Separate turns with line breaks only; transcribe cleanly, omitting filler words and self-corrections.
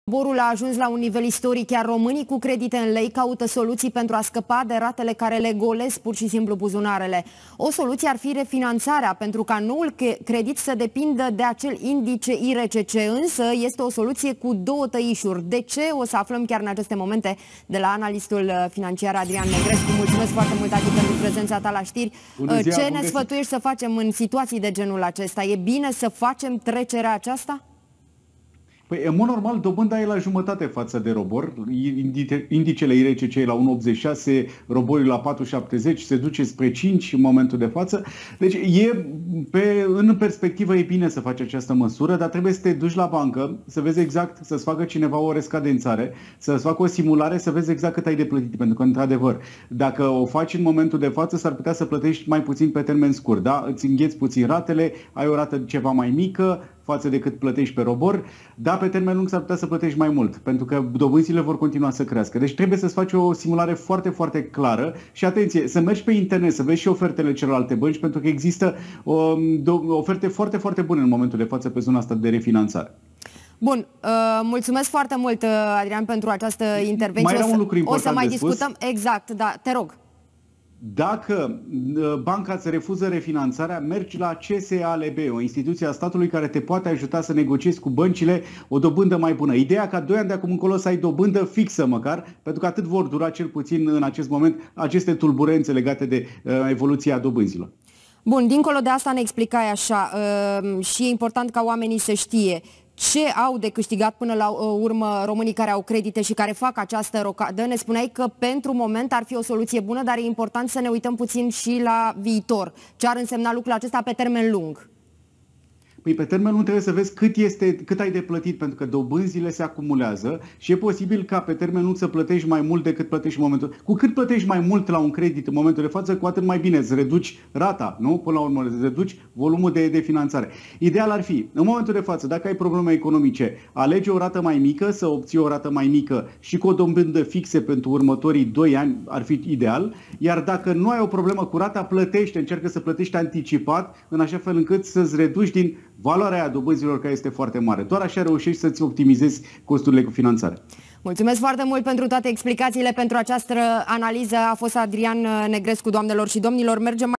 Borul a ajuns la un nivel istoric, iar românii cu credite în lei caută soluții pentru a scăpa de ratele care le golesc pur și simplu buzunarele. O soluție ar fi refinanțarea, pentru ca noul credit să depindă de acel indice IRCC, însă este o soluție cu două tăișuri. De ce? O să aflăm chiar în aceste momente de la analistul financiar Adrian Negrescu. Mulțumesc foarte mult, Adi, pentru prezența ta la știri. Ce ne sfătuiești să facem în situații de genul acesta? E bine să facem trecerea aceasta?
Păi, în mod normal, dobânda e la jumătate față de robor. Indicele IRCC e la 1,86, roborul la 4,70, se duce spre 5 în momentul de față. Deci, în perspectivă e bine să faci această măsură, dar trebuie să te duci la bancă, să vezi exact, să-ți facă cineva o rescadențare, să-ți facă o simulare, să vezi exact cât ai de plătit. Pentru că, într-adevăr, dacă o faci în momentul de față, s-ar putea să plătești mai puțin pe termen scurt. Da? Îți îngheți puțin ratele, ai o rată ceva mai mică față de cât plătești pe robor, dar pe termen lung s-ar putea să plătești mai mult, pentru că dobânzile vor continua să crească. Deci trebuie să-ți faci o simulare foarte, foarte clară și atenție, să mergi pe internet, să vezi și ofertele celorlalte bănci, pentru că există oferte foarte, foarte bune în momentul de față pe zona asta de refinanțare.
Bun, mulțumesc foarte mult, Adrian, pentru această intervenție.
Mai era un lucru important
o să mai
de spus.
discutăm. Exact, da, te rog.
Dacă banca îți refuză refinanțarea, mergi la CSALB, o instituție a statului care te poate ajuta să negociezi cu băncile o dobândă mai bună. Ideea ca 2 ani de acum încolo să ai dobândă fixă măcar, pentru că atât vor dura cel puțin în acest moment aceste tulburențe legate de evoluția dobânzilor.
Bun, dincolo de asta ne explicai așa și e important ca oamenii să știe ce au de câștigat până la urmă românii care au credite și care fac această rocadă. Ne spuneai că pentru moment ar fi o soluție bună, dar e important să ne uităm puțin și la viitor. Ce ar însemna lucrul acesta pe termen lung?
Păi pe termen lung trebuie să vezi cât ai de plătit, pentru că dobânzile se acumulează și e posibil ca pe termen lung să plătești mai mult decât plătești în momentul. Cu cât plătești mai mult la un credit în momentul de față, cu atât mai bine îți reduci rata, nu? Până la urmă îți reduci volumul de finanțare. Ideal ar fi, în momentul de față, dacă ai probleme economice, alege o rată mai mică, să obții o rată mai mică și cu o dobândă fixă pentru următorii 2 ani ar fi ideal, iar dacă nu ai o problemă cu rata, încearcă să plătești anticipat, în așa fel încât să-ți reduci din valoarea aia dobânzilor, care este foarte mare. Doar așa reușești să-ți optimizezi costurile cu finanțare.
Mulțumesc foarte mult pentru toate explicațiile, pentru această analiză. A fost Adrian Negrescu, doamnelor și domnilor. Mergem